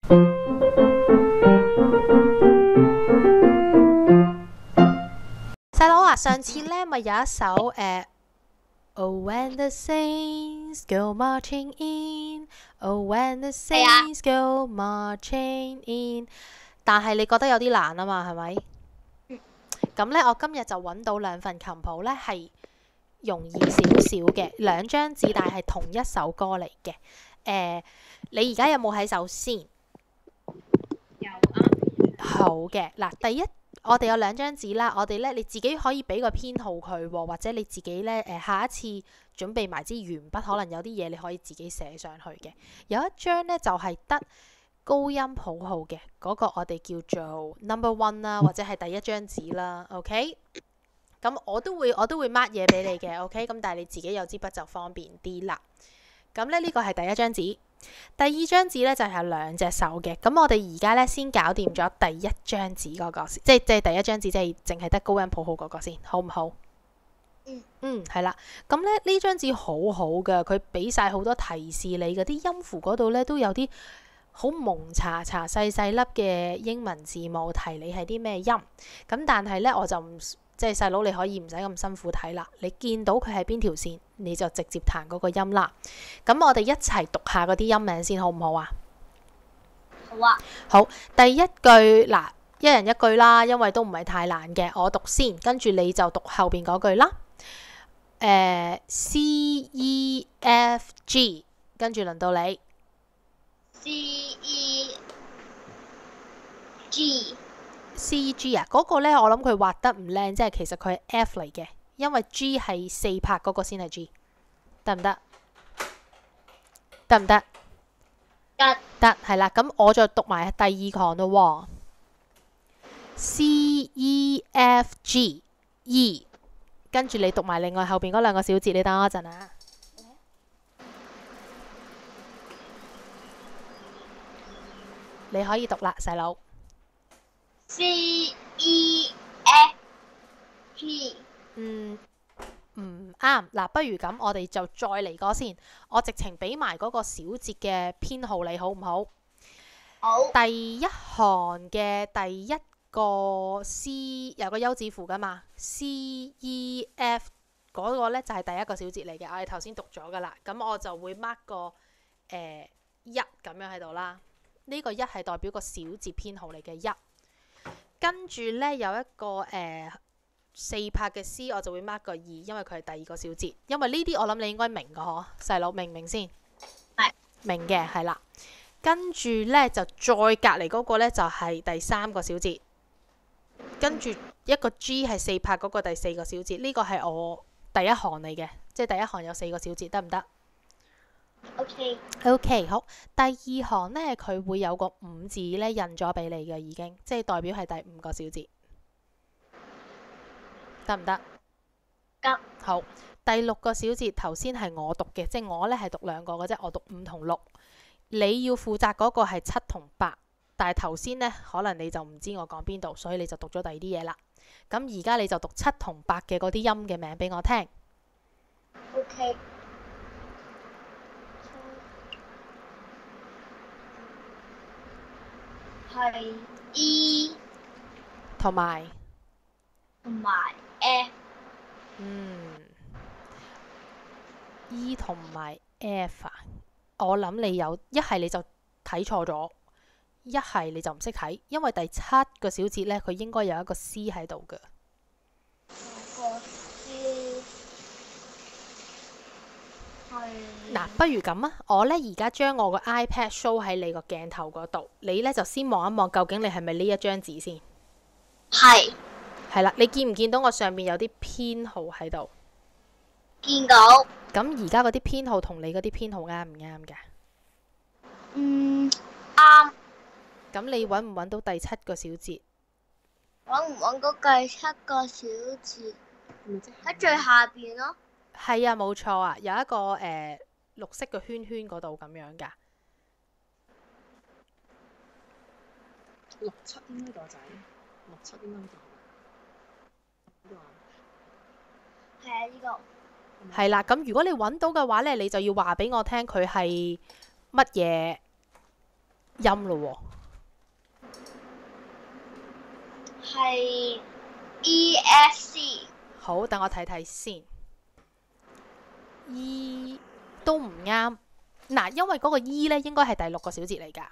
細佬啊，上次呢咪有一首Oh, when the saints go marching in, Oh, when the saints go marching in，但係你覺得有啲難啊嘛，係咪？咁呢，我今日就揾到兩份琴譜呢，係容易少少嘅，兩張紙，但係同一首歌嚟嘅。你而家有冇喺手先？ 有啱。 好嘅，嗱，第一。我哋有兩張紙啦，我哋咧你自己可以俾個編號佢喎，或者你自己咧下一次準備埋支鉛筆，可能有啲嘢你可以自己寫上去嘅。有一張咧就係得高音譜號嘅，嗰個我哋叫做 number one 啦，或者係第一張紙啦。OK， 咁我都會 mark 嘢俾你嘅。OK， 咁但係你自己有支筆就方便啲啦。咁咧呢個係第一張紙。第二張紙咧就係有兩隻手嘅，咁我哋而家咧先搞掂咗第一張紙嗰個先，即係第一張紙即係淨係得高音譜號嗰個先，好唔好？係啦，咁咧呢張紙好好㗎，佢俾晒好多提示你，嗰啲音符嗰度咧都有啲好蒙查查細細粒嘅英文字母提你係啲咩音，咁但係咧我就唔即係細佬，你可以唔使咁辛苦睇啦。你見到佢係邊條線，你就直接彈嗰個音啦。咁我哋一齊讀下嗰啲音名先，好唔好啊？ 好啊。 好，第一句嗱，一人一句啦，因為都唔係太難嘅。我讀先，跟住你就讀後邊嗰句啦。C E F G， 跟住輪到你。 C E G。C G 啊，嗰個呢，我諗佢畫得唔靚，即係其實佢係 F 嚟嘅，因為 G 係四拍嗰個先係 G， 得唔得？得唔得？得，係啦，咁我就讀埋第二行咯喎。C E F G E， 跟住你讀埋另外後邊嗰兩個小節，你等我一陣啊。你可以讀啦，細佬。 C E F G。 唔啱嗱，不如咁，我哋就再嚟過先。我直情俾埋嗰個小節嘅編號你，好唔好？ 好。 第一行嘅第一個 C 有個休止符噶嘛 ，C E F 嗰個呢就係第一個小節嚟嘅。我哋頭先讀咗噶啦，咁我就會 mark 個一咁樣喺度啦。呢個一係代表個小節編號嚟嘅一。跟住呢，有一個四拍嘅 C， 我就會 mark 個2，因為佢係第二個小節。因為呢啲我諗你應該明㗎嗬，細佬明唔明先？ 係。 明嘅，係啦。跟住呢，就再隔離嗰個呢，就係第三個小節。跟住一個 G 係四拍嗰個第四個小節，呢個係我第一行嚟嘅，即係第一行有四個小節，得唔得？OK， 好。第二行呢，佢會有個5字呢印咗俾你嘅，已經即係代表係第5個小節，得唔得？ 得。 好。第6個小節頭先係我讀嘅，即係我呢係讀兩個嘅啫，我讀5同6。你要負責嗰個係7同8，但係頭先呢，可能你就唔知我講邊度，所以你就讀咗第二啲嘢啦。咁而家你就讀7同8嘅嗰啲音嘅名俾我聽。 OK。係 E 同埋 F。 E 同埋 F 啊，我諗你有一係你就睇錯咗，一係你就唔識睇，因為第7個小節呢，佢應該有一個 C 喺度嘅。嗱，不如咁啊，我呢而家將我個 iPad show 喺你個鏡頭嗰度，你呢就先望一望，究竟你係咪呢一張紙先？ 係。 係啦，你見唔見到我上面有啲編號喺度？ 見到。 咁而家嗰啲編號同你嗰啲編號啱唔啱㗎？ 啱。 咁你揾唔揾到第7個小節？ 揾唔揾到第7個小節？喺最下邊咯。係啊，冇錯啊，有一個綠色嘅圈圈嗰度咁樣㗎。 67應該個仔，67應該呢個。係啊， 呢個。 係啦，咁如果你揾到嘅話呢，你就要話俾我聽佢係乜嘢音咯係 ESC。 好，等我睇睇先。E 都唔啱。嗱，因為嗰個 E 咧應該係第6個小節嚟㗎。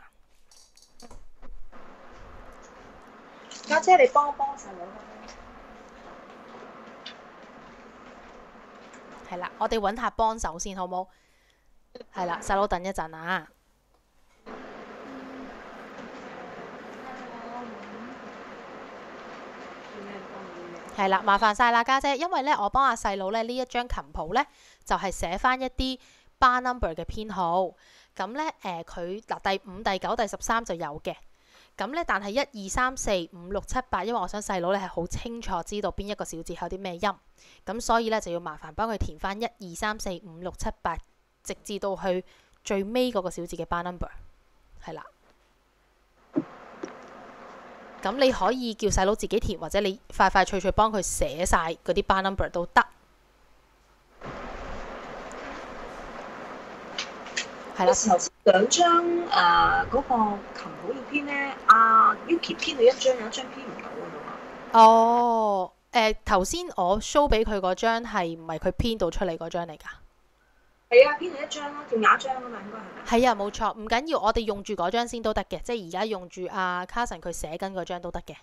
家姐，你幫細佬啦。 係啦，我哋揾下幫手先，好冇？係啦，細佬等一陣啊。係啦，麻煩晒啦，家姐，因為咧我幫阿細佬咧呢一張琴譜咧就係寫翻一啲 bar number 嘅編號，咁咧佢嗱第5、第9、第13就有嘅，咁咧但係1、2、3、4、5、6、7、8，因為我想細佬咧係好清楚知道邊一個小節有啲咩音，咁所以咧就要麻煩幫佢填翻1、2、3、4、5、6、7、8，直至到去最尾嗰個小節嘅 bar number， 係啦。咁你可以叫細佬自己填，或者你快快脆脆幫佢寫晒嗰啲 bar number 都得。係啦， 頭先2張嗰個琴譜要編咧，阿 Yuki 編到一張，有一張編唔到㗎嘛。 哦，頭先我 show 俾佢嗰張係唔係佢編到出嚟嗰張嚟㗎？ 係啊，編到一張咯，仲有一張啊嘛，應該係咪？ 係啊，冇錯，唔緊要，我哋用住嗰張先都得嘅，即係而家用住阿 Carson 佢寫緊嗰張都得嘅。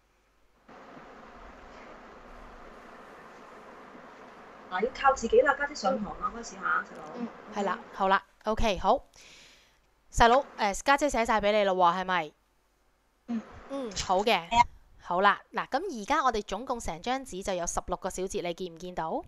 嗱，要靠自己啦，家姐上堂啦，開始下細佬。 係啦，好啦 ，OK， 好，細佬家姐寫晒俾你咯喎，係咪？好嘅，好啦，嗱，咁而家我哋總共成張紙就有16個小節，你見唔見到？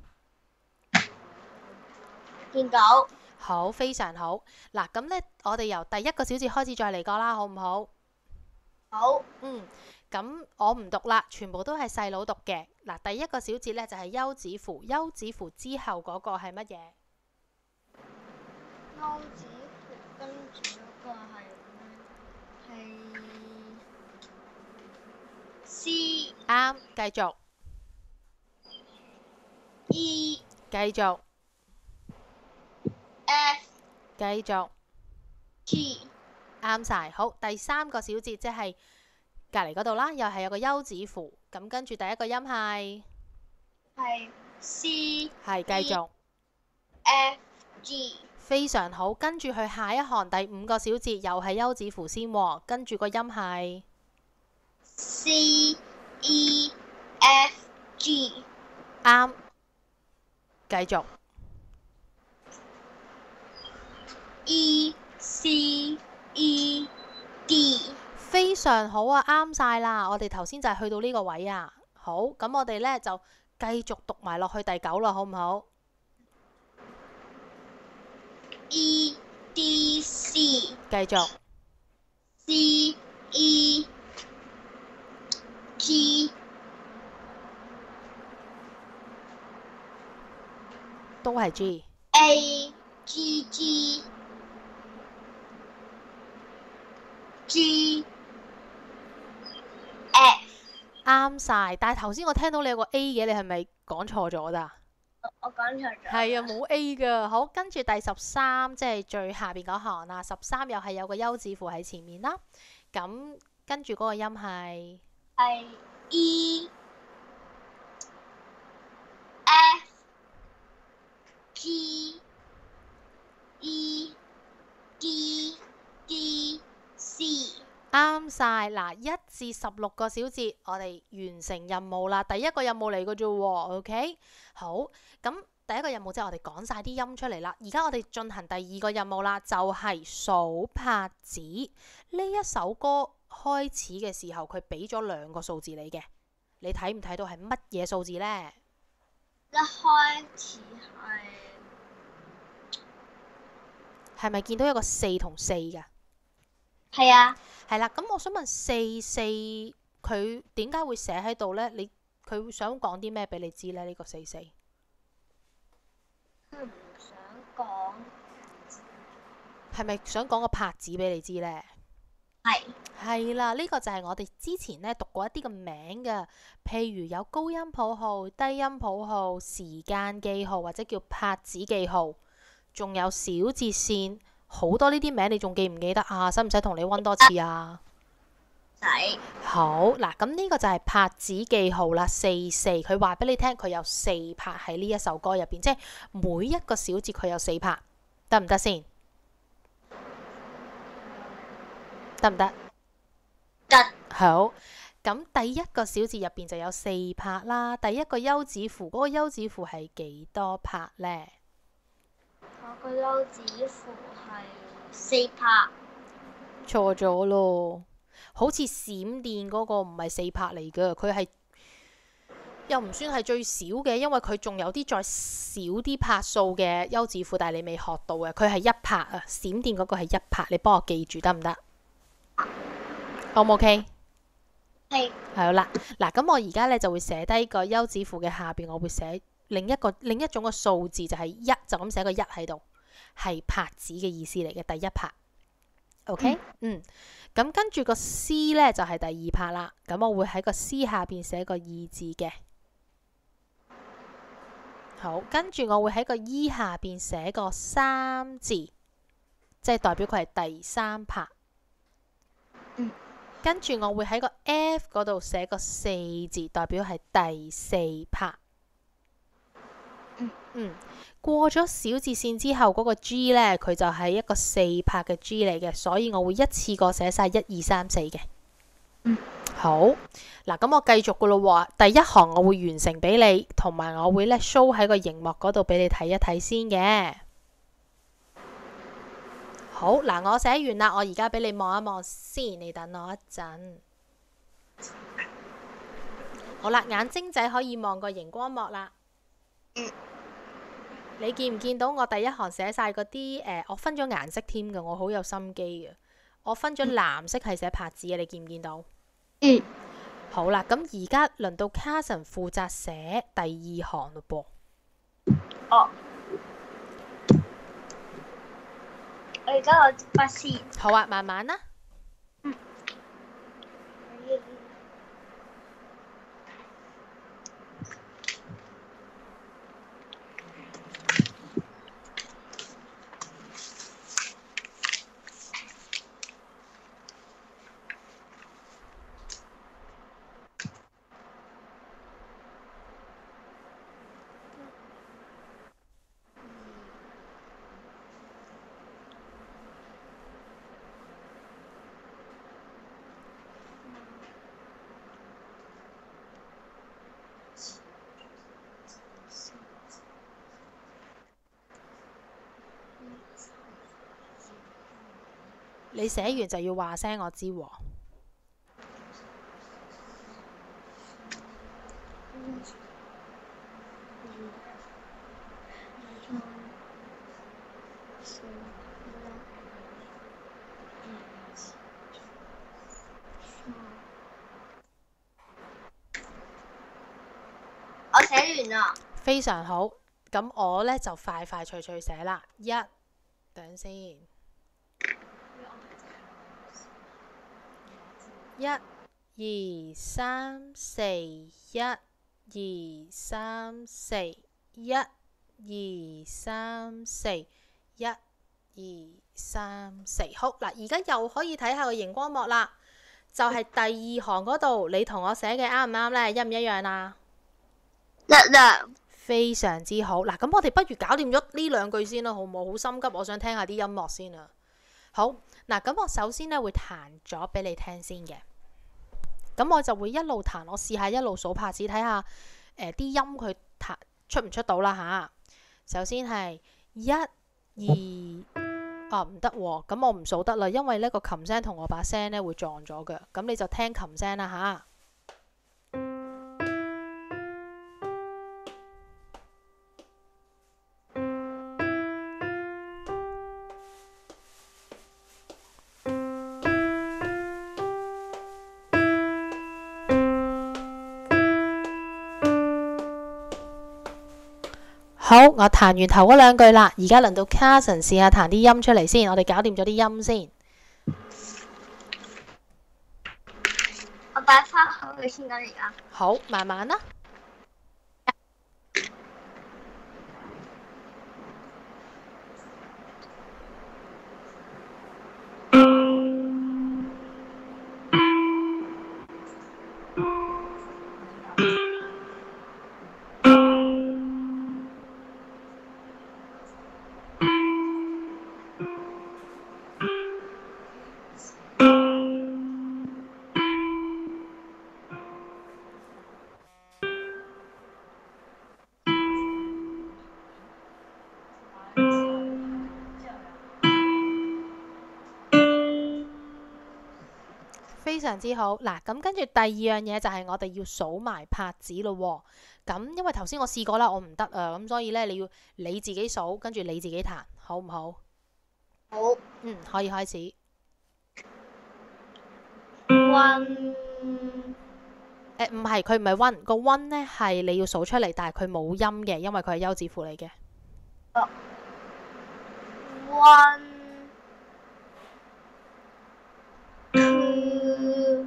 見到。 好，非常好。嗱，咁呢，我哋由第1個小節開始再嚟過啦，好唔好？ 好。 咁我唔讀啦，全部都係細佬讀嘅。嗱，第1個小節呢，就係休止符，休止符之後嗰個係乜嘢？ 休止符跟住嗰個係咩？係 C。 啱，繼續。 E。 繼續。 F。 繼續。 G。 啱晒。好，第3個小節即係隔離嗰度啦，又係有個休止符，咁跟住第1個音係 C。 係繼續。 F。G。 非常好，跟住去下一行第5個小節又係休止符先喎，跟住個音係 C。E。F。G。 啱，繼續。 E。C。E。D。 非常好啊，啱晒啦！我哋頭先就係去到呢個位啊。好，咁我哋呢就繼續讀埋落去第9啦，好唔好？ E。D。C。 繼續。 C。E。G。 都係 G。 A。G。G。G。F。 啱晒，但係頭先我聽到你有個 A 嘅，你係咪講錯咗咋？ 我講錯咗。 係啊，冇 A 噶。好，跟住第13，即係最下邊嗰行啦。13又係有個休止符喺前面啦。咁跟住嗰個音係 E。F。G。E。D。D。C。 啱晒。嗱，1至16個小節，我哋完成任務啦。第1個任務嚟嘅啫喎 ，OK？ 好，咁第1個任務即係我哋講晒啲音出嚟啦。而家我哋進行第2個任務啦，就係數拍子。呢一首歌開始嘅時候，佢俾咗2個數字你嘅，你睇唔睇到係乜嘢數字呢？ 一開始係咪見到一個4同4㗎？ 係啊。 係啦，咁我想問44佢點解會寫喺度呢？佢想講啲咩俾你知呢？呢個44 佢唔想講。 係咪想講個拍子俾你知呢？係啦，呢個就係我哋之前呢讀過一啲嘅名嘅，譬如有高音譜號、低音譜號、時間記號或者叫拍子記號，仲有小節線、 好多呢啲名你仲記唔記得啊？使唔使同你溫多次啊？ 仔好嗱，咁呢個就係拍子記號啦，44，佢話俾你聽佢有4拍喺呢一首歌入邊，即係每一個小節佢有4拍，得唔得先？得唔得？ 得好，咁第一個小節入邊就有4拍啦。第一個休止符，嗰個休止符係幾多拍呢？ 我個休止符係4拍。 錯咗咯，好似閃電嗰個唔係4拍嚟㗎，佢係又唔算係最少嘅，因為佢仲有啲再少啲拍數嘅休止符，但係你未學到嘅，佢係1拍啊。閃電嗰個係1拍，你幫我記住得唔得？O 唔 OK？ 係係好啦，嗱咁我而家咧就會寫低個休止符嘅下邊，我會寫另一種嘅數字，就係1，就咁寫個1喺度，係拍子嘅意思嚟嘅，第1拍。OK，咁跟住個 C 咧就係第2拍啦，咁我會喺個 C 下邊寫個2字嘅。好，跟住我會喺個 E 下邊寫個3字，即係代表佢係第3拍。跟住我會喺個 F 嗰度寫個4字，代表係第4拍。過咗小節線之後嗰個 G 呢，佢就係一個4拍嘅 G 嚟嘅，所以我會一次過寫晒1、2、3、4嘅。好，嗱咁我繼續噶咯喎，第一行我會完成俾你，同埋我會呢 show 喺個熒幕嗰度俾你睇一睇先嘅。好，嗱我寫完啦，我而家俾你望一望先，你等我一陣。好啦，眼睛仔可以望個熒光幕啦。你見唔見到我第一行寫晒嗰啲我分咗顏色添嘅，我好有心機嘅。我分咗藍色係寫拍子嘅，你見唔見到？好啦，咁而家輪到 Carson 負責寫第2行嘞噃。 我而家攞支筆先。 好啊，慢慢啦。你寫完就要話聲我知喎。 我寫完啦。 非常好，咁我呢就快快脆脆寫啦。等先。1、2、3、4，1、2、3、4，1、2、3、4，1、2、3、4。好嗱，而家又可以睇下個熒光幕啦，就係第2行嗰度，你同我寫嘅啱唔啱呢？一唔一樣啊？ 一樣。 非常之好。嗱，咁我哋不如搞掂咗呢2句先啦，好唔好？好心急，我想聽下啲音樂先啊。好嗱，咁我首先呢會彈咗俾你聽先嘅。咁我就會一路彈，我試下一路數拍子，睇下啲音佢彈出唔出到啦吓。首先係1、2，唔得喎，咁我唔數得啦，因為呢個琴聲同我把聲呢會撞咗嘅。咁你就聽琴聲啦吓。好，我彈完頭嗰2句啦，而家輪到 Carson 試下彈啲音出嚟先，我哋搞掂咗啲音先。 我擺翻好佢先啦，而家。 好，慢慢啦。 非常之好。嗱，咁跟住第二樣嘢就係我哋要數埋拍子咯喎。咁因為頭先我試過啦，我唔得啊，咁所以呢，你要你自己數，跟住你自己彈，好唔好？ 好。 可以開始。 One 唔係，佢唔係 one，個 one 呢係你要數出嚟，但係佢冇音嘅，因為佢係休止符嚟嘅。 one two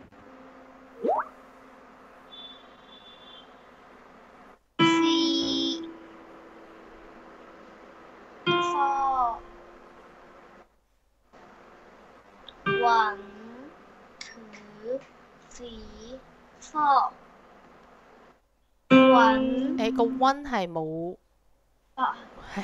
three four one two three four one 個 one 係冇。 啊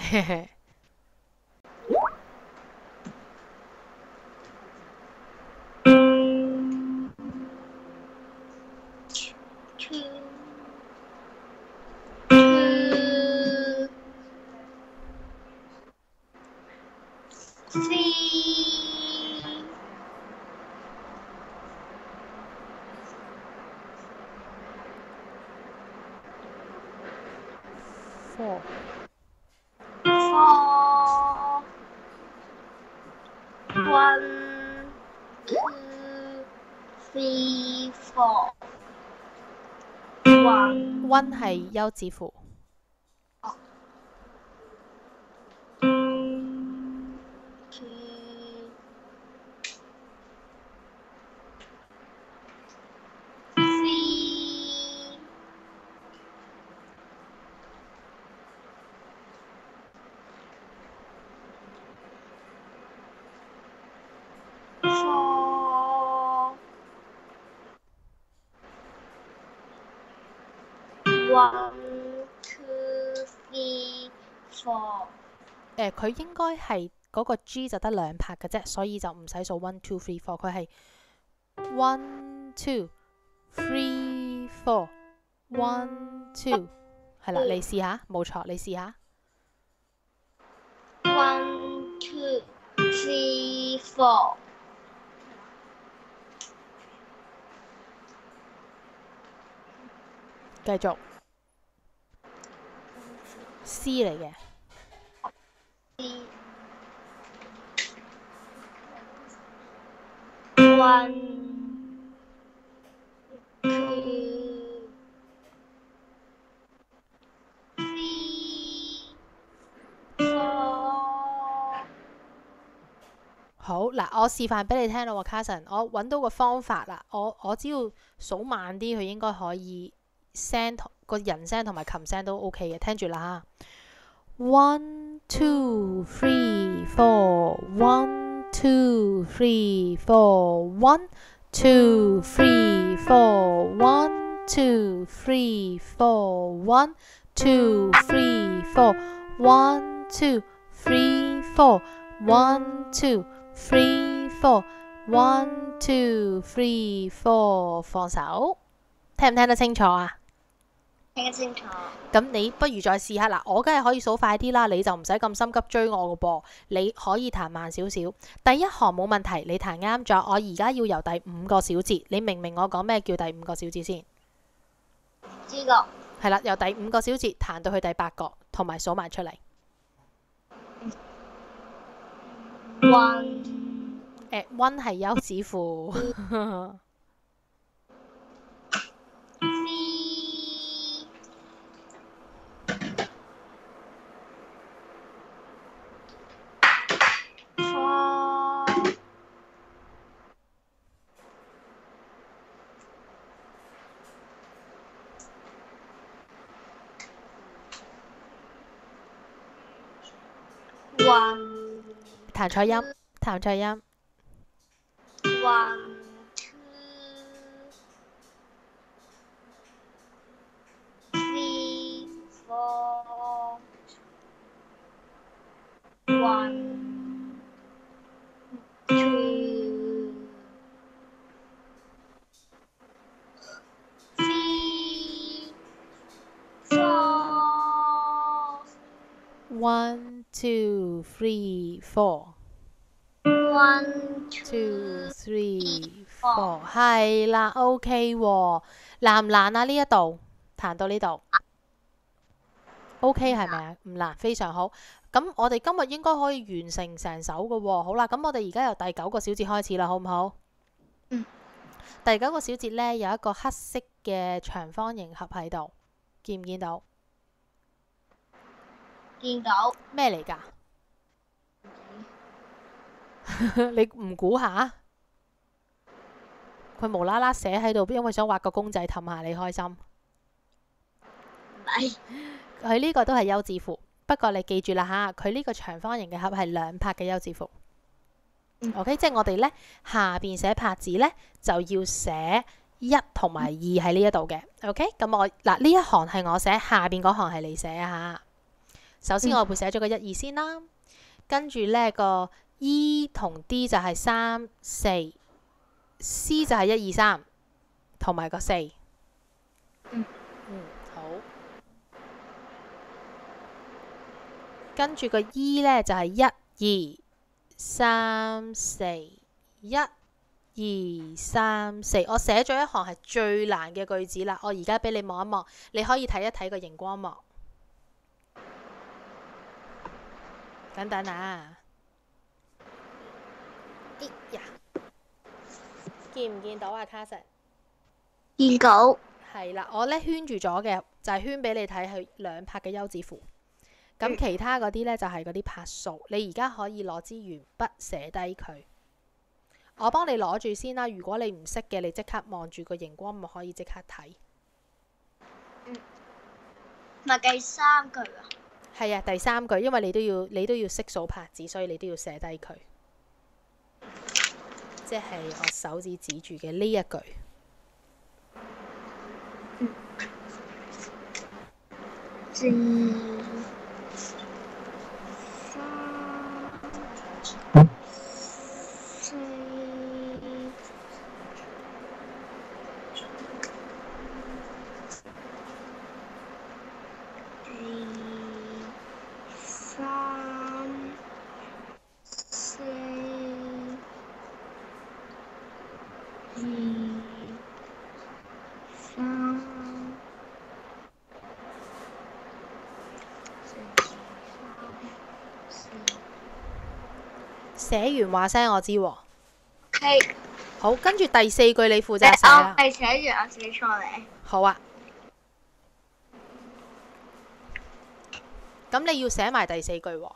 four one two three four one 係休止符。 One two three four 佢應該係嗰個 G 就得兩拍嘅啫，所以就唔使數 one two three four，佢係 one two three four one two， 係啦，你試下，冇錯，你試下。 One two three four 繼續 C 嚟嘅。 One two three four 好嗱，我示範俾你聽咯喎，Carson，我揾到個方法啦，我只要數慢啲，佢應該可以聲個人聲同埋琴聲都 OK 嘅，聽住啦嚇。One two three four one two three four one two three four one two three four one two three four one two three four one two three four one two three four， 放手，聽唔聽得清楚啊？ 聽得清楚。 咁你不如再試下嗱，我梗係可以數快啲啦，你就唔使咁心急追我個噃，你可以彈慢少少。第一行冇問題，你彈啱咗。我而家要由第5個小節，你明唔明我講咩叫第5個小節先？ 知道。 係啦，由第5個小節彈到去第8個，同埋數埋出嚟。one 係休止符。彈錯音，彈錯音。 One two three four one two three four one two three four one two three 哦，係啦，OK 喎，難唔難啊？呢一度彈到呢度，OK 係咪啊？唔難，非常好。咁我哋今日應該可以完成成首嘅喎。好啦，咁我哋而家由第九個小節開始啦，好唔好？ 嗯。 第九個小節呢，有一個黑色嘅長方形盒喺度，見唔見到？ 見到。 咩嚟㗎？你唔估下？佢無啦啦寫喺度，因為想畫個公仔氹下你開心。 唔係。 佢呢個都係休止符，不過你記住啦吓，佢呢個長方形嘅盒係兩拍嘅休止符。OK， 即係我哋呢下邊寫拍子呢，就要寫一同埋二喺呢一度嘅。OK， 咁我嗱呢一行係我寫，下邊嗰行係你寫啊吓。首先我會寫咗個一二先啦，跟住呢個 E 同 D 就係3、4。C 就係1、2、3，同埋個4。好。跟住個 E 呢，就係1、2、3、4，1、2、3、4。我寫咗一行係最難嘅句子啦。我而家俾你望一望，你可以睇一睇個熒光幕。等等啊！哎呀！見唔見到啊，卡神？ 見到。 係啦，我呢圈住咗嘅就係圈俾你睇，係兩拍嘅休止符。咁其他嗰啲呢，就係嗰啲拍數。你而家可以攞支鉛筆寫低佢。我幫你攞住先啦。如果你唔識嘅，你即刻望住個熒光幕可以即刻睇。 咪第三句啊？ 係啊，第三句，因為你都要識數拍子，所以你都要寫低佢。即係我手指指住嘅呢一句。寫完話聲我知喎。 OK。 好，跟住第四句你負責寫啦。 我係寫完，我寫錯咧。 好啊。咁你要寫埋第四句喎。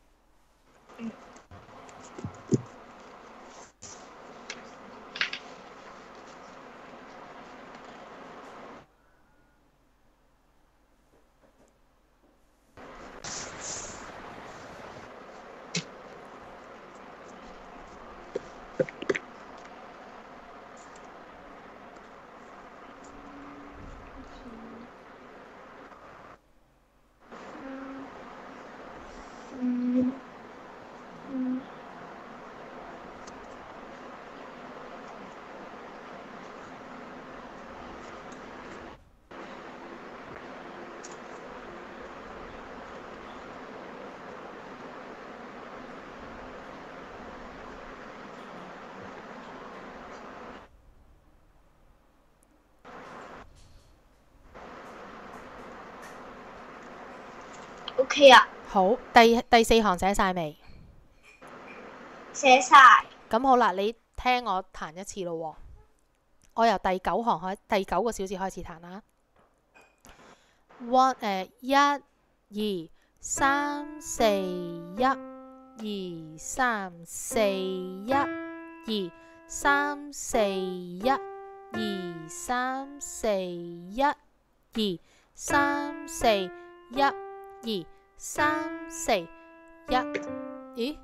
OK 啊。 好，第四行寫晒未？ 寫晒。 咁好啦，你聽我彈一次咯喎。我由第九個小節開始彈啦。1、2、3、4、1、2、3、4、1、2、3、4、1、2、3、4、1、2、3、4、1、2、3、4、1，咦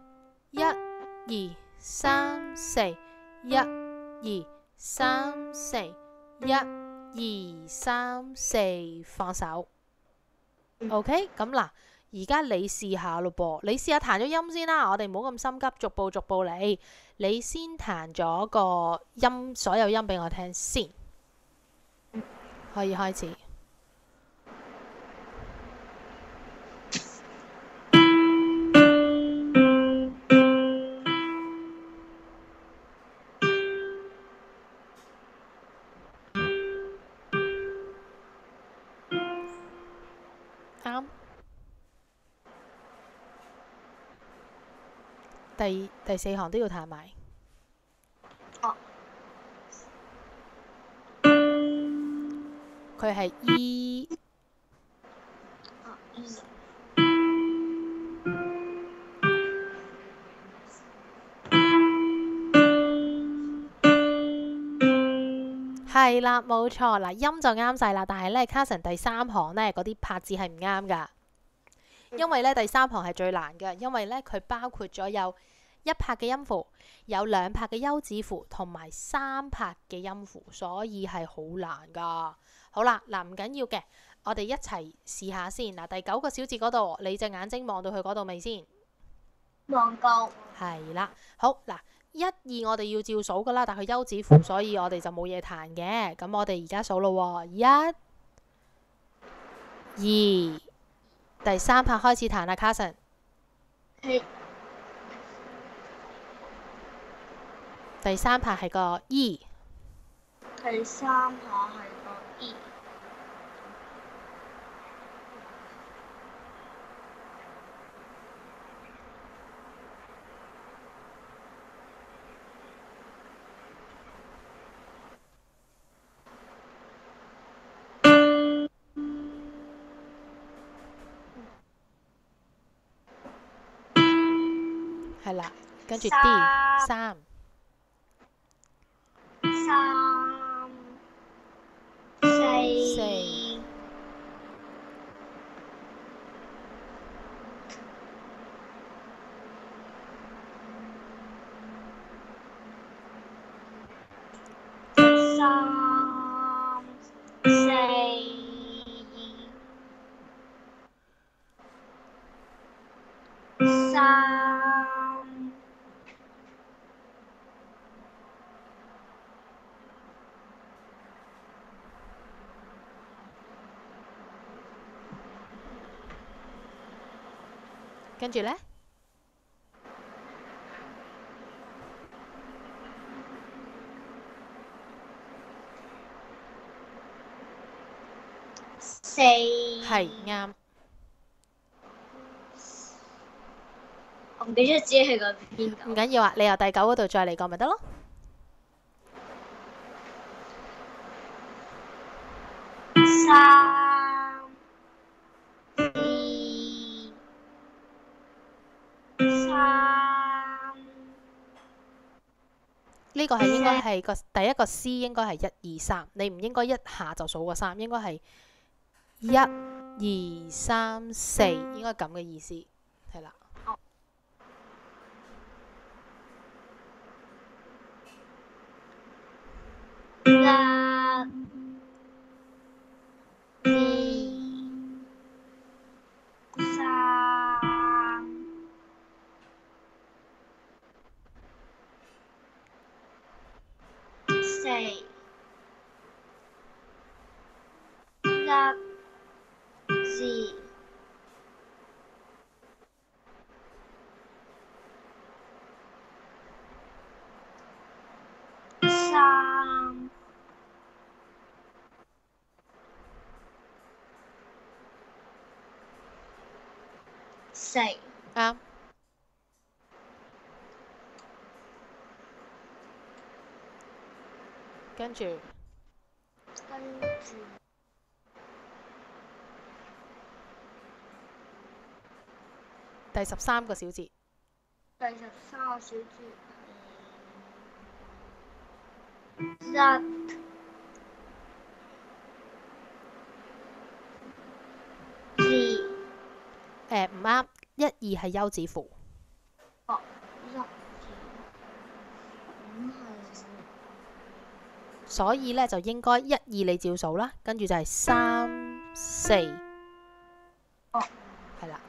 ？1、2、3、4、1、2、3、4、1、2、3、4，放手。OK， 咁嗱，而家你試下咯噃，你試下彈咗音先啦，我哋唔好咁心急，逐步嚟。你先彈咗個音，所有音俾我聽先，可以開始。 第四行都要彈埋。 哦。 佢係 E。 哦，E。 係啦，冇錯嗱，音就啱晒啦。但係咧，Carson 第三行咧嗰啲拍子係唔啱噶，因為咧第三行係最難嘅，因為咧佢包括咗有一拍嘅音符，有兩拍嘅休止符，同埋三拍嘅音符，所以係好難噶。好啦，嗱唔緊要嘅，我哋一齊試下先。嗱，第9個小節嗰度，你隻眼睛望到佢嗰度未先？ 望到。 係啦，好嗱。1、2我哋要照數噶啦，但佢休止符，所以我哋就冇嘢彈嘅。咁我哋而家數咯喎，1、2，第三拍開始彈啦，Carson。 係。 第三拍係個 E。 第三下係個 E。 係啦，跟住 D 3。 3、4、3。 跟住呢？ 4。 係啱。 我唔記得自己係個邊度。 唔緊要啊，你由第9嗰度再嚟過咪得咯。 3、4、3。 呢個係應該係第一個 C 應該係1、2、3，你唔應該一下就數個3，應該係1、2、3、4，應該咁嘅意思，係啦。 1、2、3、4、1、2、3、4。 啱。跟住第13個小節。 第13個小節係1、2。 唔啱，1、2係休止符。 哦，1、2。咁係。 所以咧就應該1、2你照數啦，跟住就係3、4。 哦。 係啦。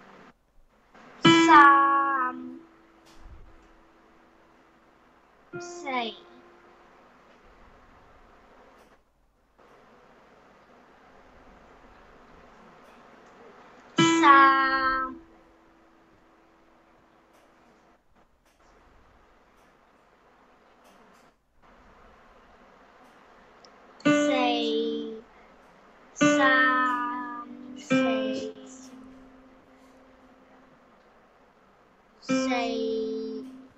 3、4。3、4、3、4、4。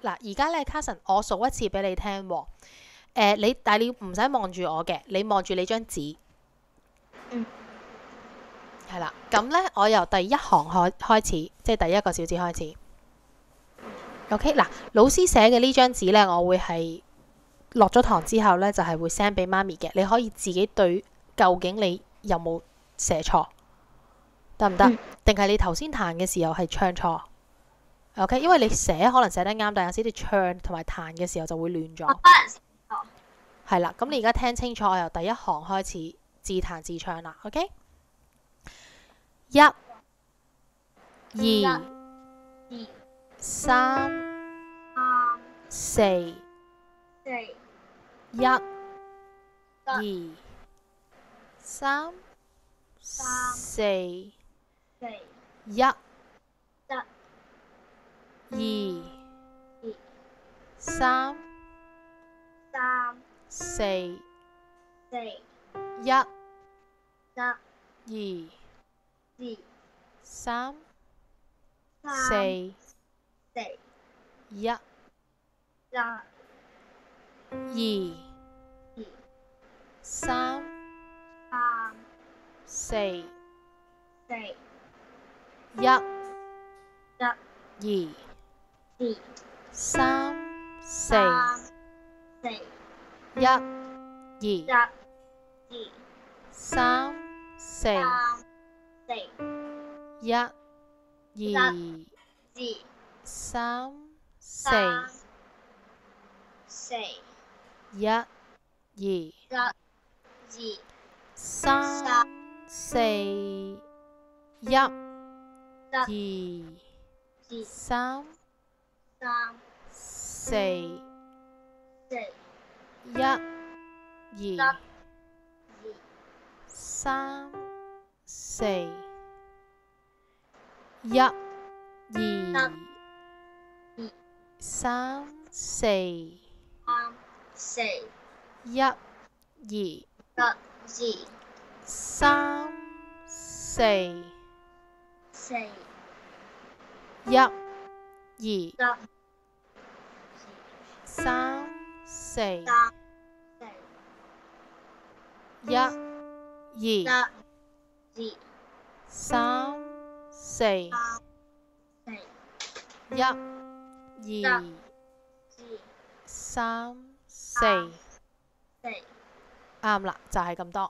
嗱，而家咧，Carson，我數一次俾你聽喎。但係你唔使望住我嘅，你望住你張紙。 嗯。 係啦，咁咧，我由第一行開始，即係第一個小節開始。OK，嗱，老師寫嘅呢張紙咧，我會係落咗堂之後咧，就係會 send 俾媽咪嘅。你可以自己對究竟你有冇寫錯，得唔得？定係你頭先彈嘅時候係唱錯？OK，因為你寫可能寫得啱，但有時你唱同埋彈嘅時候就會亂咗。係啦，咁你而家聽清楚，我由第一行開始自彈自唱啦。OK， 1、2、3、4、1、2、3、4、1、2、3、4、1、2、3、4、1、2、3、4、1、2、3、4、1、2、3、4、1、2、3、4、1、2、3、4、1、2、3、4、1、2、3、4、1、2、3、4、1、2、3、4、1、2、3、4、1、2、3、4、1、2、3、4，啱啦，就係咁多。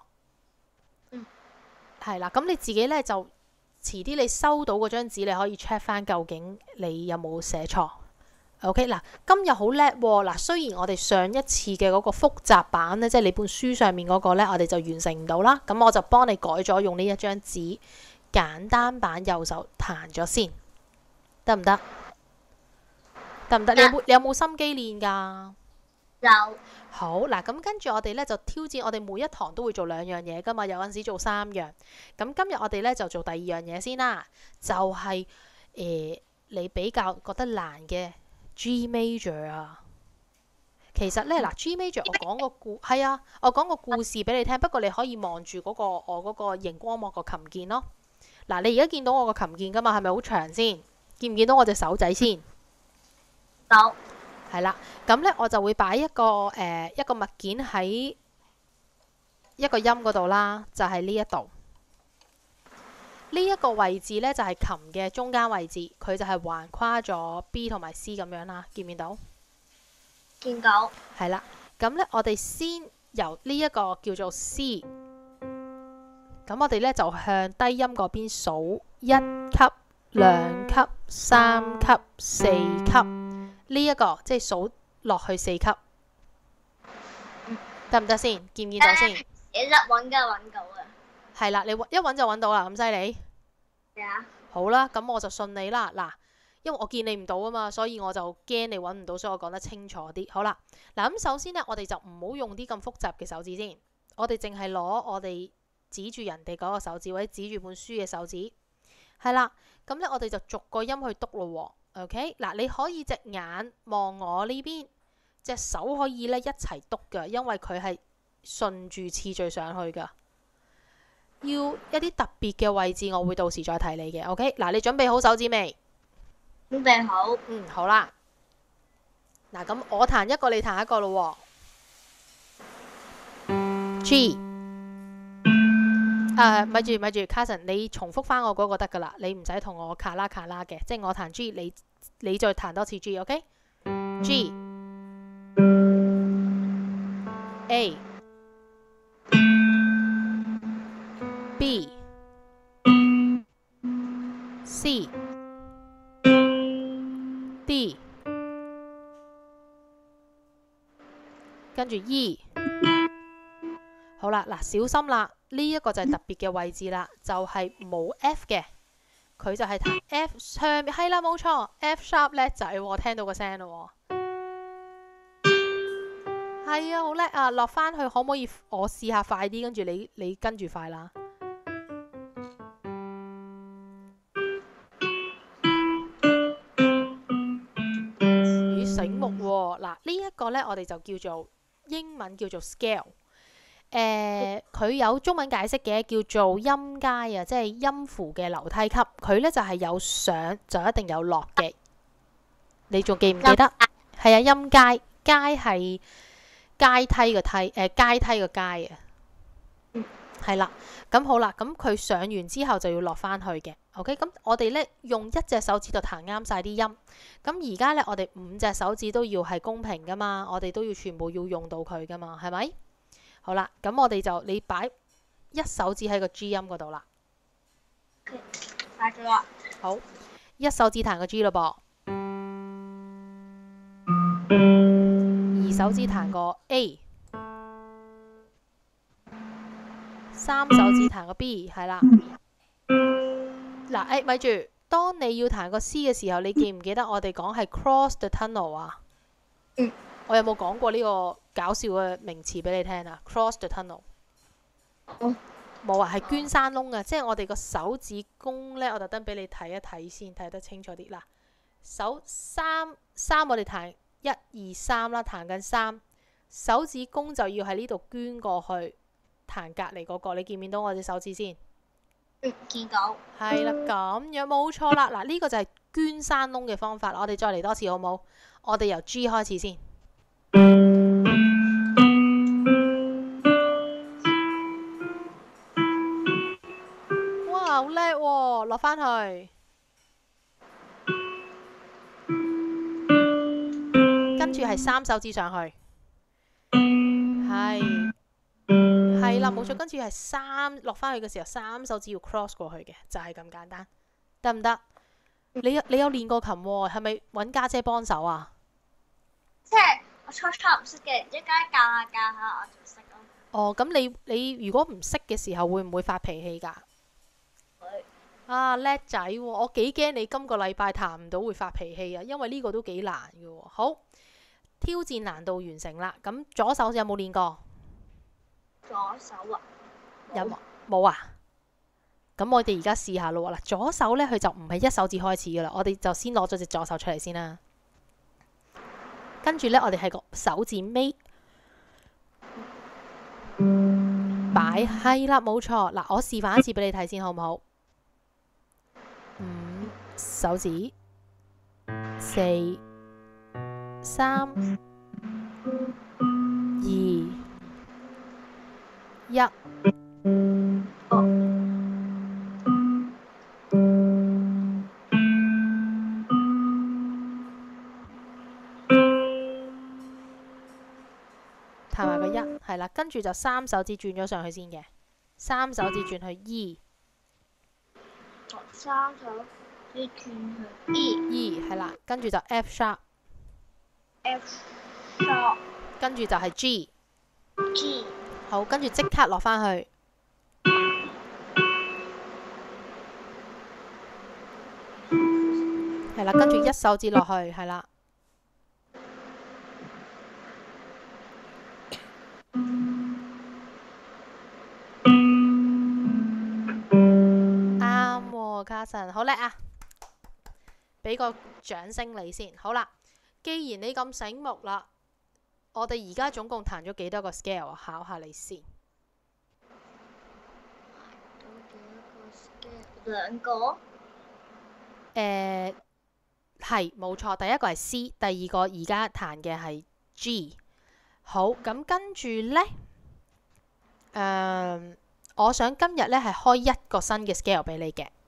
係啦，咁你自己呢，就遲啲你收到嗰張紙，你可以 check 翻究竟你有冇寫錯。OK， 嗱，今日好叻喎。嗱，雖然我哋上一次嘅嗰個複雜版呢，即係你本書上面嗰個呢，我哋就完成唔到啦。咁我就幫你改咗，用呢一張紙簡單版右手彈咗先，得唔得？得唔得？你有冇心機練㗎？ 有。 好嗱，咁跟住我哋呢，就挑戰，我哋每一堂都會做2樣嘢㗎嘛，有陣時做3樣。咁今日我哋呢，就做第2樣嘢先啦，就係你比較覺得難嘅 G major 啊。其實呢，嗱 G major 我講個故事俾你聽，不過你可以望住我嗰個熒光幕個琴鍵咯。嗱，你而家見到我個琴鍵㗎嘛？係咪好長先？見唔見到我隻手仔先？ 有。 係啦，咁呢，我就會擺一個物件喺一個音嗰度啦，就係呢一度。呢一個位置呢，就係琴嘅中間位置，佢就係橫跨咗 B 同埋 C 咁樣啦，見唔見到？ 見到。係啦，咁呢，我哋先由呢一個叫做 C， 咁我哋呢，就向低音嗰邊數1級、2級、3級、4級。呢一個即係數落去4級，得唔得先？見唔見到先？ 一揾到嘅。 係啦，你一揾就揾到啦，咁犀利。 係啊。 好啦，咁我就信你啦。嗱，因為我見你唔到啊嘛，所以我就驚你揾唔到，所以我講得清楚啲。好啦，嗱咁首先呢，我哋就唔好用啲咁複雜嘅手指先，我哋淨係攞我哋指住人哋嗰個手指或者指住本書嘅手指，係啦。咁呢，我哋就逐個音去篤咯。OK， 嗱，你可以隻眼望我呢邊，隻手可以咧一齊篤㗎，因為佢係順住次序上去㗎。要一啲特別嘅位置，我會到時再提你嘅。OK，嗱，你準備好手指未？ 準備好。 好啦。 嗱，咁我彈一個，你彈一個咯喎。G。咪住，Carson，你重複翻我嗰個得噶啦，你唔使同我卡啦嘅，即係我彈 G，你再彈多次 G，OK？G A B C D， 跟住 E。好啦，嗱，小心啦，呢一個就係特別嘅位置啦，就係冇 F 嘅，佢就係彈 F 上面，係啦，冇錯 ，F sharp 叻仔喎，聽到個聲咯喎，係啊，好叻啊，落翻去可唔可以我試下快啲，跟住你跟住快啦。咦，醒目喎！嗱，呢一個呢，我哋就叫做英文叫做 scale。佢有中文解釋嘅，叫做音階啊，即係音符嘅樓梯級。佢呢就係有上就一定有落嘅。你仲記唔記得？係啊，音階，階係階梯個梯，階梯個階啊。係啦，咁好啦，咁佢上完之後就要落翻去嘅。OK，咁我哋呢用一隻手指就彈啱晒啲音。咁而家呢，我哋5隻手指都要係公平噶嘛，我哋都要全部要用到佢噶嘛，係咪？好啦，咁我哋就你擺一手指喺個 G 音嗰度啦。 擺咗啦。 好，一手指彈個 G 咯噃。2手指彈個 A。3手指彈個 B， 係啦。嗱，咪住，當你要彈個 C 嘅時候，你記唔記得我哋講係 cross the tunnel 啊？我有冇講過呢個搞笑嘅名詞俾你聽啊 ？cross the tunnel。冇啊，係捐山窿啊！即係我哋個手指公呢，我特登俾你睇一睇先，睇得清楚啲。嗱，手三我哋彈1、2、3啦，彈緊3，手指公就要喺呢度捐過去。彈隔離嗰個，你見唔見到我隻手指先？ 見到。 係啦，咁樣冇錯啦。嗱，呢個就係捐山窿嘅方法。我哋再嚟多次好冇？我哋由 G 開始先。哇，好叻喎！落翻去，跟住係3手指上去，係啦，冇錯。跟住係3落翻去嘅時候，3手指要 cross 過去嘅，就係咁簡單，得唔得？你有練過琴喎，係咪揾家姐幫手啊？ 即係我初唔識嘅，一家教下我就識咯。 哦，咁你如果唔識嘅時候，會唔會發脾氣㗎？ 會。 啊，叻仔喎！我幾驚你今個禮拜彈唔到會發脾氣啊，因為呢個都幾難嘅喎。好，挑戰難度完成啦。咁左手有冇練過？ 左手啊？ 有冇啊？咁我哋而家試下咯喎。嗱，左手呢，佢就唔係一手指開始噶啦，我哋就先攞咗隻左手出嚟先啦。跟住呢，我哋係個手指尾擺，係啦，冇錯。嗱，我示範一次俾你睇先，好唔好？5手指，4、3、2、1。彈埋個1，係啦，跟住就3手指轉咗上去先嘅，3手指轉去 E。 3手指轉去 E 係啦，跟住就 F sharp， 跟住就係 G。好，跟住即刻落翻去。係啦，跟住一手指落去，係啦。啱喎，Carson，好叻啊！俾個掌聲你先。好啦，既然你咁醒目啦，我哋而家總共彈咗幾多個 scale 啊？考下你先。 2個。 係冇錯，第一個係 C，第二個而家彈嘅係 G。好，咁跟住呢，我想今日呢係開一個新嘅 scale 俾你嘅，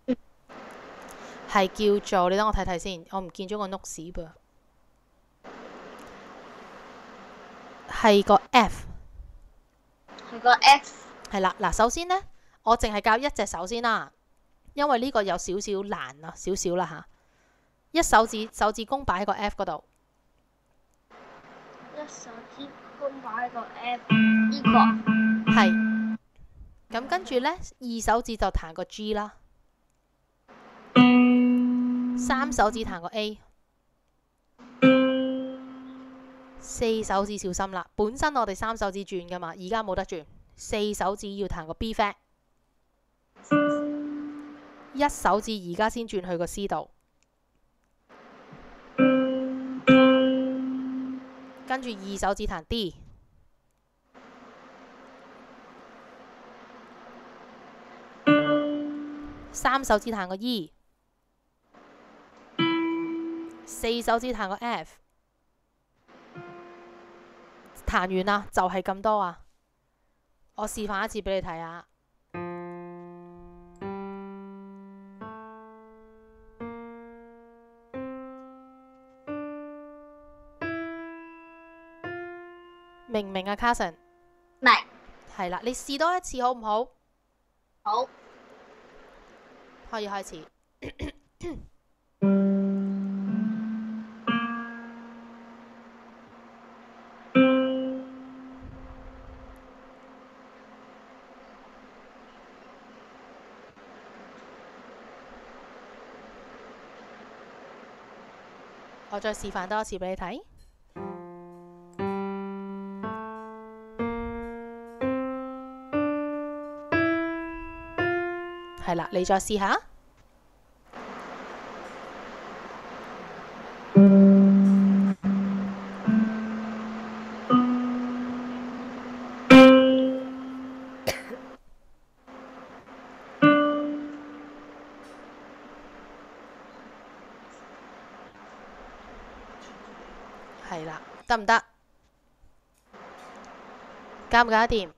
係叫做，你等我睇睇先，我唔見咗個 notes 噃，係個 F。 係個 F。 係啦，嗱，首先呢，我淨係教一隻手先啦，因為呢個有少少難啊，少少啦嚇。一手指公擺喺個 F 嗰度， 一手指公擺喺個 F 呢個。 係。咁跟住呢，二手指就彈個 G 啦，三手指彈個 A，四手指小心啦。本身我哋三手指轉噶嘛，而家冇得轉，四手指要彈個 B flat， 一手指而家先轉去個 C 度，跟住二手指彈 D， 三手指彈個 E， 四手指彈個 F， 彈完啦，就係咁多啊！我示範一次俾你睇下。明唔明啊，Carson？ 明。 係啦，你試多一次好唔好？ 好。 可以開始。我再示範多一次俾你睇。係啦，你再試下。係啦，得唔得？搞唔搞得掂？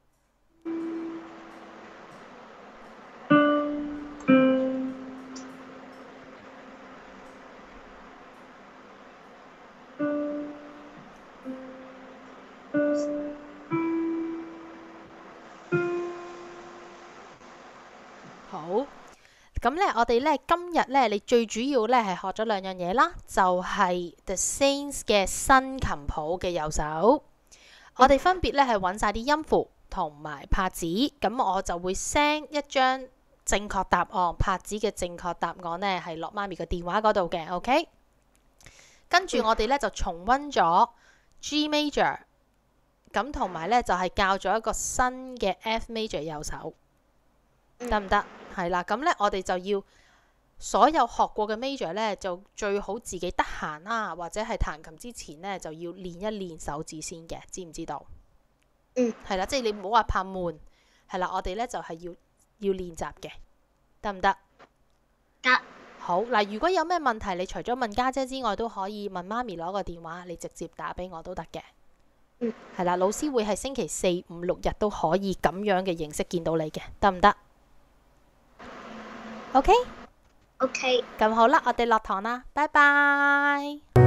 好，咁呢，我哋呢今日呢，你最主要呢係學咗兩樣嘢啦，就係 The Saints 嘅新琴譜嘅右手。我哋分別呢係揾晒啲音符同埋拍子，咁我就會 send 一張正確答案，拍子嘅正確答案呢係落媽咪嘅電話嗰度嘅。OK， 跟住我哋呢就重溫咗 G major， 咁同埋呢就係教咗一個新嘅 F major 右手。得唔得？係啦，咁呢，我哋就要所有學過嘅 major 呢，就最好自己得閒啦，或者係彈琴之前呢，就要練一練手指先嘅，知唔知道？係啦，即係你唔好話怕悶，係啦，我哋呢就係要練習嘅，得唔得？ 得。 好嗱，如果有咩問題，你除咗問家姐之外，都可以問媽咪攞個電話，你直接打俾我都得嘅。係啦，老師會係星期四、五、六日都可以咁樣嘅形式見到你嘅，得唔得？OK， OK， 咁好啦，我哋落堂啦，拜拜。